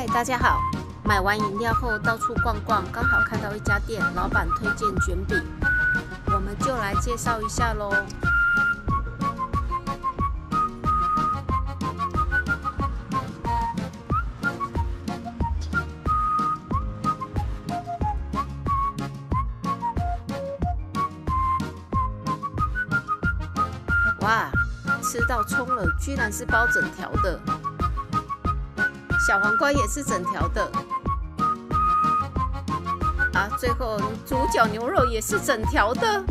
大家好！买完饮料后到处逛逛，刚好看到一家店，老板推荐卷饼，我们就来介绍一下咯。哇，吃到葱了，居然是包整条的。 小黄瓜也是整条的啊！最后猪脚牛肉也是整条的，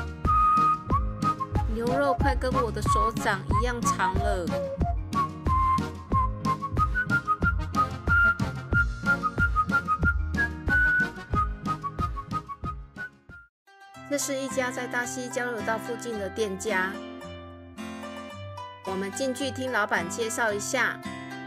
牛肉快跟我的手掌一样长了。这是一家在大溪交流道附近的店家，我们进去听老板介绍一下。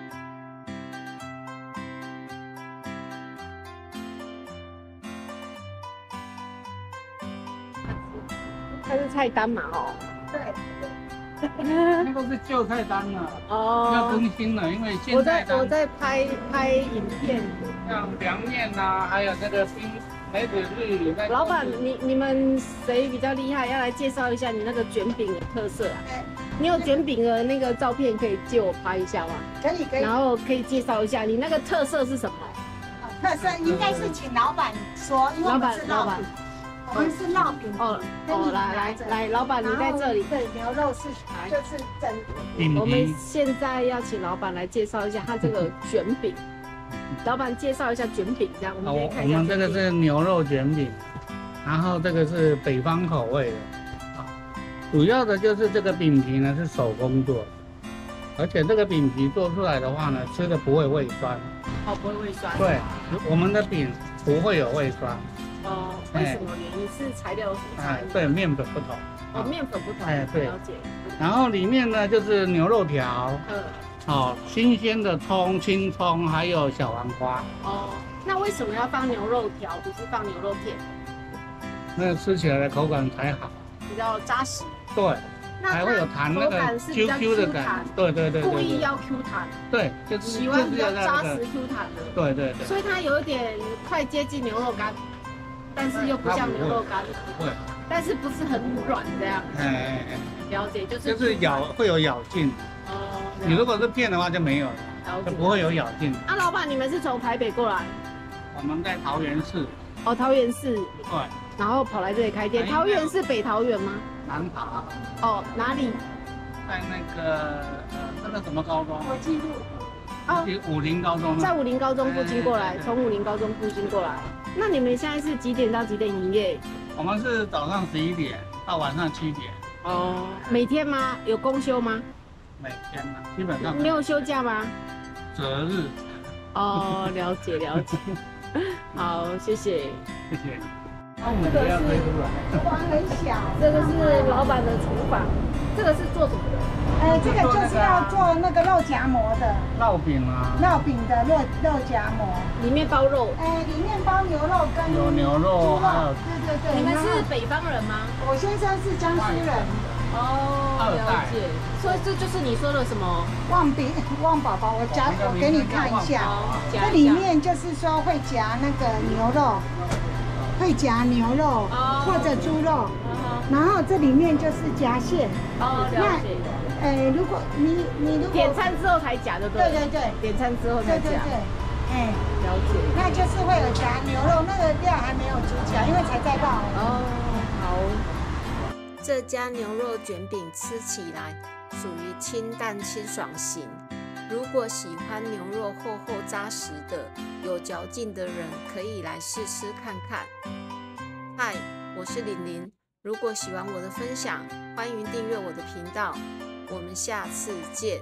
它是菜单嘛，哦， 对，那个是旧菜单了， 哦， 要更新了，因为现在我在拍影片， 像凉面呐，还有那个梅子绿。 老板，你们谁比较厉害？要来介绍一下你那个卷饼的特色啊？你有卷饼的那个照片可以借我拍一下吗？ 可以。 然后可以介绍一下你那个特色是什么？ 特色应该是请老板说，因为我们是烙饼。 我们是烙饼来，老板你在这里。 对，牛肉是就是整饼。 我们现在要请老板来介绍一下他这个卷饼。老板介绍一下卷饼，这样我们可以看一下。 我们这个是牛肉卷饼，然后这个是北方口味的，主要的就是这个饼皮呢是手工做的，而且这个饼皮做出来的话呢，吃的不会胃酸。 哦，不会胃酸。 对，我们的饼不会有胃酸。 哦，为什么原因？是材料有什么差异？ 对，面粉不同。 哦，面粉不同。 对， 了解。 然后里面呢就是牛肉条，新鲜的葱、青葱，还有小黄瓜。 哦，那为什么要放牛肉条，不是放牛肉片？ 那吃起来的口感才好， 比较扎实。 对，还会有弹那个 QQ 的感。对。 故意要 Q 弹。 对，就是喜欢比较扎实 Q 弹的。 对。所以它有一点快接近牛肉干。 但是又不像牛肉干， 会， 但是不是很软这样。了解，就是会有咬劲。哦，你如果是片的话就没有了，就不会有咬劲。 啊，老板，你们是从台北过来？ 我们在桃园市。 哦，桃园市。 对。 然后跑来这里开店，桃园是北桃园吗？ 南桃。 哦，哪里？ 在那个什么高中？ 我记录。 哦，武林高中。 在武林高中附近过来，从武林高中附近过来。 那你们现在是几点到几点营业？ 我们是早上11点到晚上7点。 哦，每天吗？有公休吗？ 每天呢，基本上。 没有休假吗？ 择日。 哦，了解。好，谢谢。 谢谢。那我们不要推出来。 厨房很小。 这个是老板的厨房，这个是做什么的？ 这个就是要做那个肉夹馍的。 烙饼啊。 烙饼的肉夹馍， 里面包肉。 里面包牛肉跟有牛肉，还有。 对。 你们是北方人吗？ 我先生是江苏人。 哦，了解。所以这就是你说的什么旺宝宝，我给你看一下。这里面就是说会夹那个牛肉。 会夹牛肉或者猪肉，然后这里面就是夹馅。 哦，了解。 如果你如果点餐之后才夹的，对。点餐之后才夹。 对。 了解。 那就是会有夹牛肉，那个料还没有煮起来，因为才在爆。 哦，好。这家牛肉卷饼吃起来属于清淡清爽型。 如果喜欢牛肉厚厚扎实的、有嚼劲的人，可以来试试看看。嗨，我是玲玲。如果喜欢我的分享，欢迎订阅我的频道。我们下次见。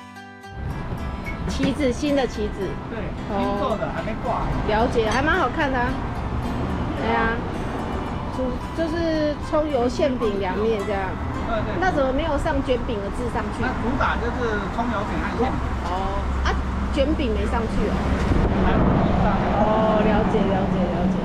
旗子，新的旗子。 对，新做的，还没挂。 了解，还蛮好看的啊。对啊，就是葱油馅饼凉面这样。 对。 那怎么没有上卷饼的字上去？ 那主打就是葱油饼和馅饼。 哦，啊，卷饼没上去哦。 还有上。 哦，了解。